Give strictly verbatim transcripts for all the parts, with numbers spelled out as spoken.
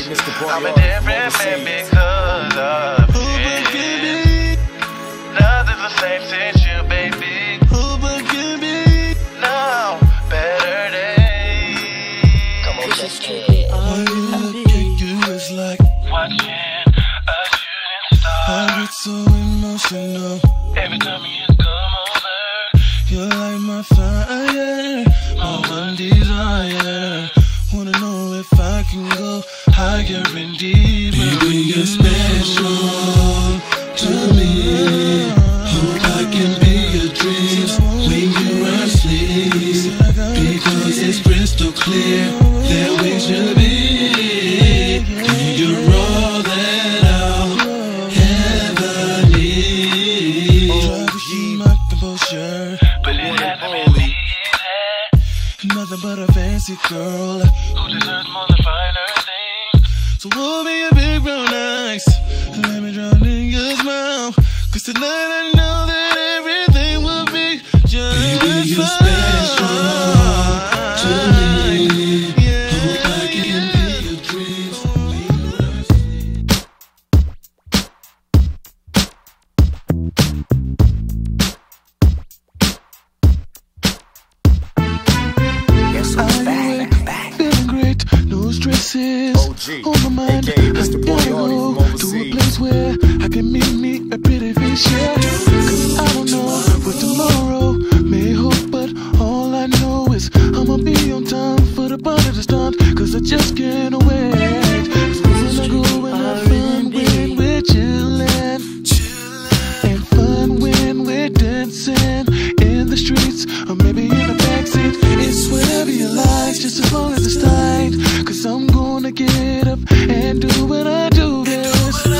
I'm a different man because of it. Nothing's the same since you, baby. No better days. Come on, just keep it. When you look at you, it's like watching a shooting star. I get so emotional every time you come over. You're like my fire, my one desire. Wanna know if I can go higher and deeper. Baby, you're special to me. Hope I can be your dreams when you are asleep, because it's crystal clear that we should be. And you're all that I'll ever need. Try to keep my composure, but it hasn't been easy. Nothing but a fancy girl who deserves more than finer things. So hold me a big brown eyes and let me drown in your smile. Cause tonight I know that everything will be just Baby, you're fine. Special to me. Yeah. Hope I can be your dreams when you're asleep. Yes, I'm back, back. Feeling great, no stresses on my mind. I gotta go to a place where I can meet me a pretty fish, yeah. Cause I don't know what tomorrow may hold, but all I know is I'ma be on time for the party to start. Cause I just can't wait. Cause when I go and have fun when we're chillin', and fun when we're dancing in the streets, or maybe in the backseat. It's whatever you like, just as long as it's tight. Cause I'm gonna get up and do what I do best.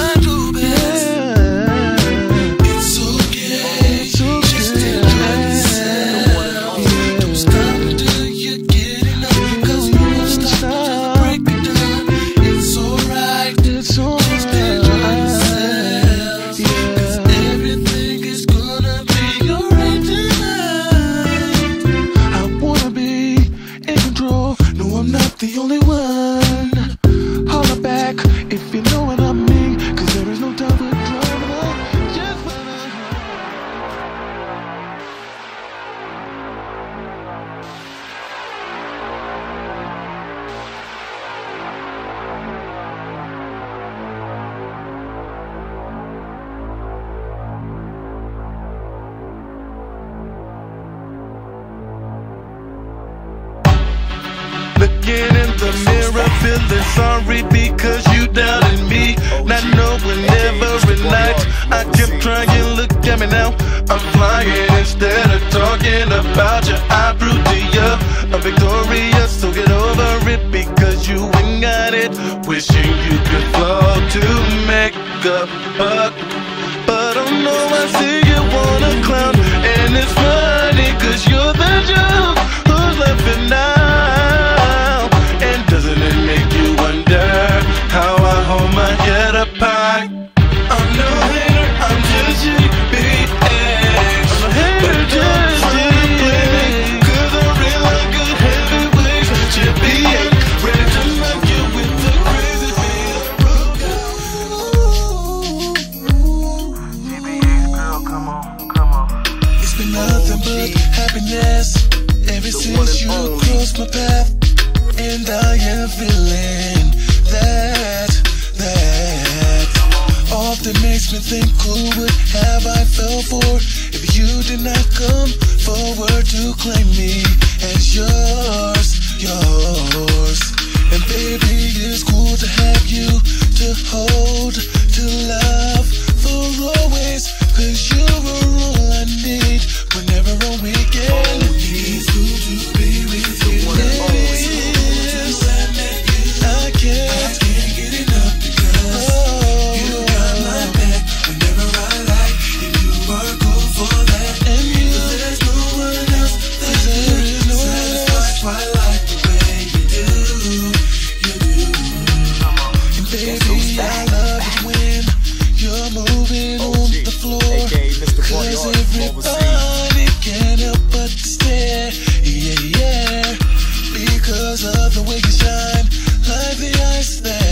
Yeah, it's okay, it's okay. Just enjoy yourself. Yeah. Don't stop until you're getting up. Cause you won't stop till the break of dawn. It's alright, it's alright. Just enjoy yourself. Yeah. Cause everything is gonna be alright tonight. I wanna be in control. No, I'm not the only one. Holler back if you know what I mean. Cause there is no time for drama. Just for looking in the mirror, feeling sorry because you doubted me. Not knowing every night I kept trying, look at me now. I'm flying instead of talking about you. I proved to you I'm victorious, so get over it because you ain't got it. Wishing you could fall to make a buck, but oh no, I see you wanna clown. And it's funny cause you're the joke who's laughing now. And doesn't it make you wonder how I hold my head up high? I'm no hater, I'm just G B H. I'm a hater, just G B H. Cause I really like good heavyweight G B H. Ready to knock you with the crazy beat. G B H girl, come on, come on. It's been nothing but happiness ever since you crossed my path. And I am feeling that, that often makes me think, who would have I fell for if you did not come forward to claim me as yours, yours. And baby, it's cool to have you to hold, to love for always. Cause you are all I need whenever I'm weekend. It's good to be with you. I can't get enough because oh, you got my back whenever I like, and you are good for that. And you, there's no one else that there is no satisfied. Why I like the way you do, you do. And baby, I love it when you're moving on the floor. Cause everybody can't help but stare, yeah, yeah. Because of the way you shine, like the ice there.